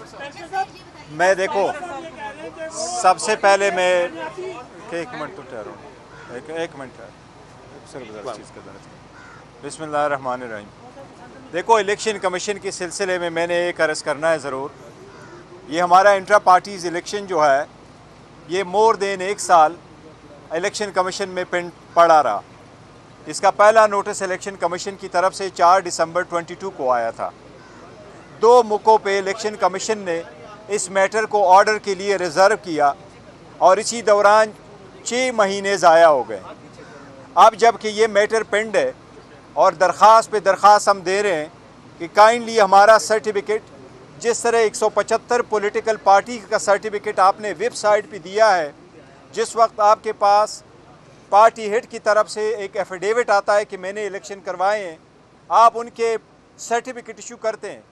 मैं देखो, सबसे पहले मैं एक मिनट तो ठहरो, एक मिनट ठहरो, बिस्मिल्लाहिर्रहमानिर्रहीम। देखो, इलेक्शन कमीशन के सिलसिले में मैंने एक अर्ज़ करना है ज़रूर। ये हमारा इंट्रा पार्टीज़ इलेक्शन जो है, ये मोर देन एक साल इलेक्शन कमीशन में पेंड पड़ा रहा। इसका पहला नोटिस इलेक्शन कमीशन की तरफ से 4 दिसंबर 22 को आया था। 2 मौक़ों पे इलेक्शन कमीशन ने इस मैटर को ऑर्डर के लिए रिज़र्व किया और इसी दौरान 6 महीने ज़ाया हो गए। अब जबकि ये मैटर पेंड है और दरख्वास्त पे दरख्वास्त हम दे रहे हैं कि काइंडली हमारा सर्टिफिकेट, जिस तरह 175 पॉलिटिकल पार्टी का सर्टिफिकेट आपने वेबसाइट पे दिया है, जिस वक्त आपके पास पार्टी हेड की तरफ से एक एफिडेविट आता है कि मैंने इलेक्शन करवाए हैं, आप उनके सर्टिफिकेट इशू करते हैं।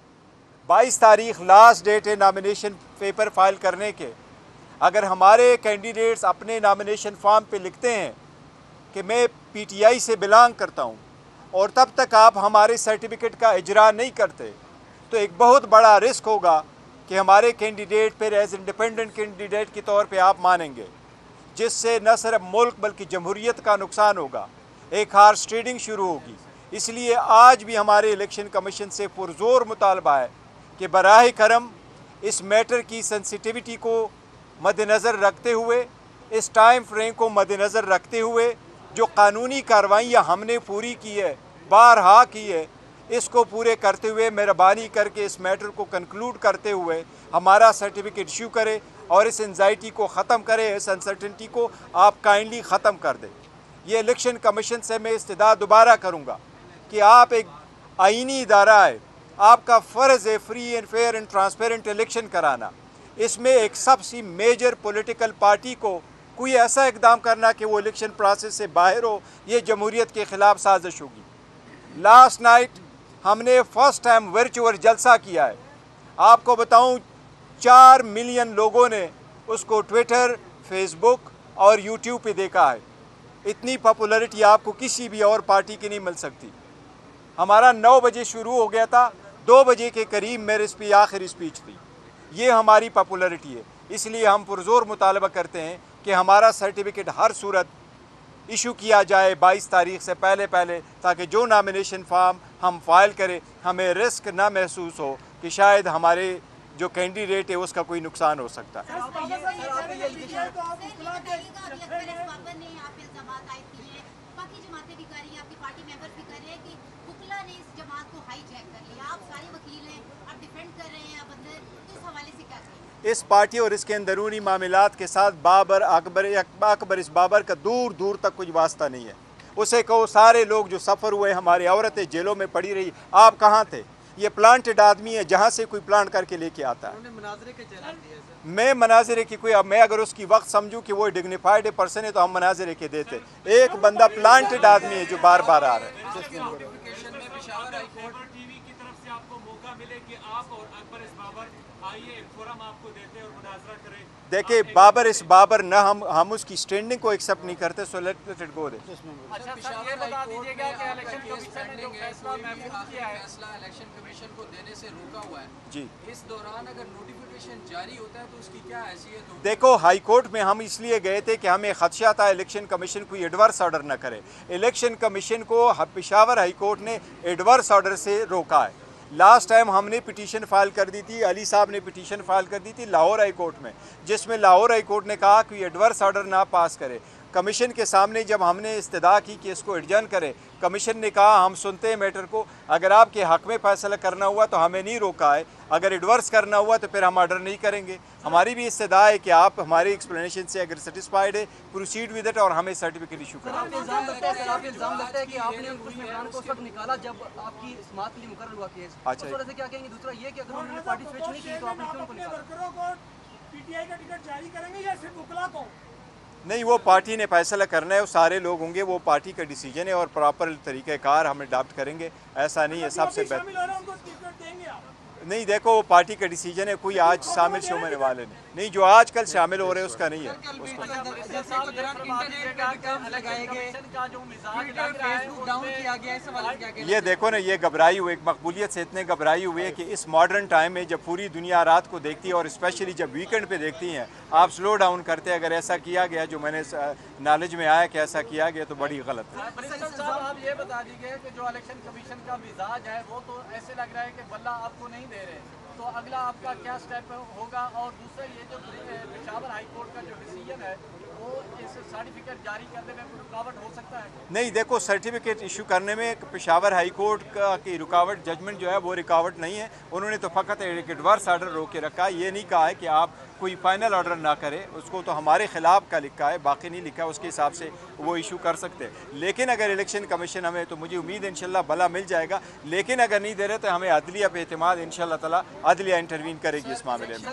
22 तारीख लास्ट डेट है नॉमिनेशन पेपर फाइल करने के। अगर हमारे कैंडिडेट्स अपने नॉमिनेशन फॉर्म पे लिखते हैं कि मैं पीटीआई से बिलोंग करता हूं, और तब तक आप हमारे सर्टिफिकेट का इजरा नहीं करते, तो एक बहुत बड़ा रिस्क होगा कि हमारे कैंडिडेट फिर एज इंडिपेंडेंट कैंडिडेट के तौर पे आप मानेंगे, जिससे न सिर्फ मुल्क बल्कि जमहूरियत का नुकसान होगा, एक हार्स ट्रेडिंग शुरू होगी। इसलिए आज भी हमारे इलेक्शन कमीशन से पुरजोर मुतालबा है कि बराह करम इस मैटर की सेंसिटिविटी को मद्देनज़र रखते हुए, इस टाइम फ्रेम को मद्देनज़र रखते हुए, जो कानूनी कार्रवाइयाँ हमने पूरी की है, बारहा की है, इसको पूरे करते हुए मेहरबानी करके इस मैटर को कंक्लूड करते हुए हमारा सर्टिफिकेट इशू करे और इस एंजाइटी को ख़त्म करे, इस अनसर्टेनिटी को आप काइंडली ख़त्म कर दें। ये इलेक्शन कमीशन से मैं इस्तदा दोबारा करूँगा कि आप एक आईनी इदारा है, आपका फ़र्ज़ है free and fair and transparent election कराना। इसमें एक सबसे मेजर पॉलिटिकल पार्टी को कोई ऐसा इकदाम करना कि वो इलेक्शन प्रोसेस से बाहर हो, ये जमहूरियत के ख़िलाफ़ साजिश होगी। लास्ट नाइट हमने फ़र्स्ट टाइम वर्चुअल जलसा किया है। आपको बताऊं, 4 मिलियन लोगों ने उसको ट्विटर, फेसबुक और यूट्यूब पे देखा है। इतनी पॉपुलैरिटी आपको किसी भी और पार्टी की नहीं मिल सकती। हमारा 9 बजे शुरू हो गया था, 2 बजे के करीब मेरी आखिरी स्पीच थी। ये हमारी पॉपुलैरिटी है। इसलिए हम पुरजोर मुतालबा करते हैं कि हमारा सर्टिफिकेट हर सूरत इशू किया जाए 22 तारीख से पहले, ताकि जो नॉमिनेशन फॉर्म हम फाइल करें, हमें रिस्क ना महसूस हो कि शायद हमारे जो कैंडिडेट है उसका कोई नुकसान हो सकता है। इस पार्टी और इसके अंदरूनी मामलात के साथ अकबर इस बाबर का दूर दूर तक कुछ वास्ता नहीं है। उसे कहो सारे लोग जो सफ़र हुए, हमारी औरतें जेलों में पड़ी रही, आप कहाँ थे? ये प्लांटेड आदमी है, जहाँ से कोई प्लांट करके लेके आता है। मैं मनाजिरे की कोई, अब मैं अगर उसकी वक्त समझूं कि वो डिग्निफाइड पर्सन है तो हम मनाजिरे के देते। एक बंदा प्लांटेड आदमी है जो बार बार आ रहा है। देखिए, बाबर इस बाबर न हम उसकी स्टैंडिंग को एक्सेप्ट नहीं करते, सो लेट इट गो दे। अच्छा सर, ये बता दीजिएगा कि इलेक्शन कमीशन ने जो फैसला महफूज किया है, फैसला इलेक्शन कमीशन को देने से रोका हुआ है जी, इस दौरान अगर नोटिफिकेशन जारी होता है तो उसकी क्या हैसियत होगी? देखो, हाई कोर्ट में हम इसलिए गए थे कि हमें खदशा था इलेक्शन कमीशन कोई एडवर्स ऑर्डर न करे। इलेक्शन कमीशन को पेशावर हाई कोर्ट ने एडवर्स ऑर्डर से रोका है। लास्ट टाइम हमने पिटीशन फाइल कर दी थी, अली साहब ने पिटीशन फाइल कर दी थी लाहौर हाई कोर्ट में, जिसमें लाहौर हाई कोर्ट ने कहा कि एडवर्स ऑर्डर ना पास करे। कमीशन के सामने जब हमने इस्तदा की कि इसको एडजर्न करे, कमीशन ने कहा हम सुनते हैं मैटर को, अगर आपके हक़ में फ़ैसला करना हुआ तो हमें नहीं रोका है, अगर एडवर्स करना हुआ तो फिर हम ऑर्डर नहीं करेंगे। हमारी भी इस्तदा है कि आप हमारी एक्सप्लेनेशन से अगर सेटिस्फाइड है, प्रोसीड विद इट और हमें सर्टिफिकेट इशू करें। अच्छा, क्या कहेंगे? दूसरा ये कि अगर उन्होंने पार्टी स्विच नहीं की तो आपने क्यों उनको निकाला? पीटीआई का टिकट जारी करेंगे या सिर्फ वकला को? नहीं, वो पार्टी ने फैसला करना है, वो सारे लोग होंगे, वो पार्टी का डिसीजन है और प्रॉपर तरीक़ाकार हम अडॉप्ट करेंगे। ऐसा नहीं है सबसे बेहतर। नहीं, देखो वो पार्टी का डिसीजन है, कोई आज शामिल शो होने वाले नहीं, जो आज कल शामिल हो रहे हैं उसका नहीं है उसको। ये देखो ना, ये घबराई हुई, एक मकबूलियत से इतने घबराई हुई है कि इस मॉडर्न टाइम में जब पूरी दुनिया रात को देखती है और स्पेशली जब वीकेंड पे देखती हैं, आप स्लो डाउन करते हैं। अगर ऐसा किया गया, जो मैंने नॉलेज में आया कि ऐसा किया गया, तो बड़ी गलत है। आप ये बता दीजिए कि जो इलेक्शन कमीशन का मिजाज है वो तो ऐसे लग रहा है कि बल्ला आपको नहीं दे रहे, तो अगला आपका क्या स्टेप होगा? और दूसरा ये जो पेशावर हाई कोर्ट का जो डिसीजन है वो इस सर्टिफिकेट जारी करने में कोई रुकावट हो सकता है? नहीं, देखो सर्टिफिकेट इशू करने में पेशावर हाई कोर्ट की रुकावट, जजमेंट जो है वो रुकावट नहीं है। उन्होंने तो फ़कत एक एडवर्स ऑर्डर रोक के रखा है, ये नहीं कहा है कि आप कोई फाइनल ऑर्डर ना करें। उसको तो हमारे खिलाफ का लिखा है, बाकी नहीं लिखा है, उसके हिसाब से वो इशू कर सकते हैं। लेकिन अगर इलेक्शन कमीशन हमें, तो मुझे उम्मीद है इंशाल्लाह भला मिल जाएगा। लेकिन अगर नहीं दे रहे तो हमें अदलिया पे एतमाद, इंशाल्लाह ताला अदलिया इंटरवीन करेगी इस मामले में।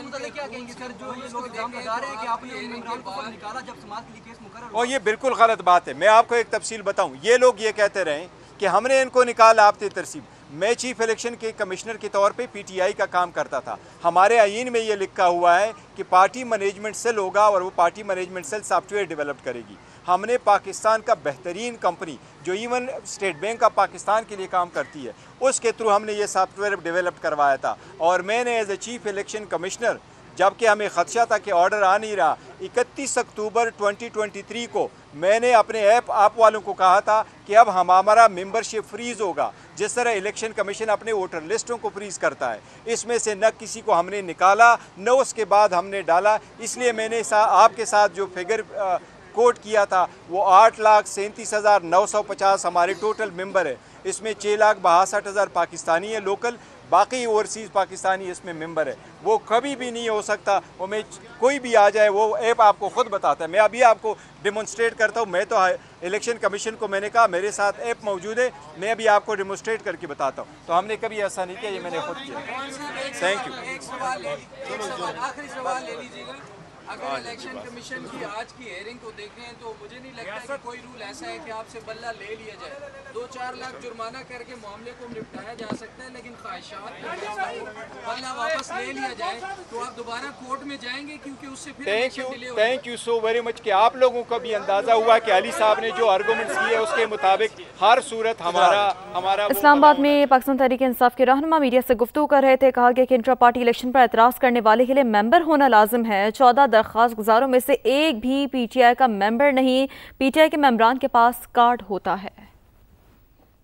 और ये बिल्कुल गलत बात है। मैं आपको एक तफसील बताऊं, ये लोग ये कहते रहे कि हमने इनको निकाला आपते तरसीब। मैं चीफ इलेक्शन के कमिश्नर के तौर पे पीटीआई का काम करता था। हमारे आईन में ये लिखा हुआ है कि पार्टी मैनेजमेंट सेल होगा और वो party management cell software develop करेगी। हमने पाकिस्तान का बेहतरीन कंपनी, जो even State Bank of Pakistan के लिए काम करती है, उसके थ्रू हमने ये सॉफ्टवेयर डेवलप करवाया था। और मैंने as a chief election commissioner, जबकि हमें खदशा था कि ऑर्डर आ नहीं रहा, 31 अक्टूबर 2023 को मैंने अपने ऐप वालों को कहा था कि अब हमारा मेंबरशिप फ्रीज़ होगा, जिस तरह इलेक्शन कमीशन अपने वोटर लिस्टों को फ्रीज़ करता है। इसमें से न किसी को हमने निकाला, न उसके बाद हमने डाला। इसलिए मैंने आपके साथ जो फिगर कोट किया था वो 8,37,950 हमारे टोटल मेंबर है। इसमें 6,62,000 पाकिस्तानी है लोकल, बाकी ओवरसीज़ पाकिस्तानी इसमें मेंबर है। वो कभी भी नहीं हो सकता, वो में कोई भी आ जाए, वो ऐप आपको ख़ुद बताता है। मैं अभी आपको डेमोन्स्ट्रेट करता हूँ। मैं तो इलेक्शन कमीशन को मैंने कहा मेरे साथ ऐप मौजूद है, मैं अभी आपको डेमोन्स्ट्रेट करके बताता हूँ। तो हमने कभी ऐसा नहीं किया, ये मैंने खुद किया। Thank you. आखिरी सवाल ले लीजिएगा। अगर इलेक्शन कमीशन की आज की हेयरिंग को देखें तो मुझे नहीं लगता कि कोई रूल ऐसा है कि आपसे बल्ला ले लिया जाए। 2-4 लाख जुर्माना करके मामले को निपटाया जा सकता है, लेकिन ख्वाहिशात बल्ला वापस ले लिया जाए तो आप दोबारा कोर्ट में जाएंगे, क्योंकि उससे फिर thank you so very much कि आप लोगों को भी अंदाज़ा हुआ कि अली साहब ने जो आर्गूमेंट्स किए उसके मुताबिक हर सूरत हमारा इस्लामाबाद में पाकिस्तान तहरीक इंसाफ के रहनुमा मीडिया से गुफ्तगू कर रहे थे। कहा गया कि इंट्रा पार्टी इलेक्शन पर एतराज़ करने वाले के लिए मेंबर होना लाजिम है। 14 दरख्वास्त गुजारों में से एक भी पीटीआई का मेंबर नहीं। पीटीआई के मेंबरान के पास कार्ड होता है।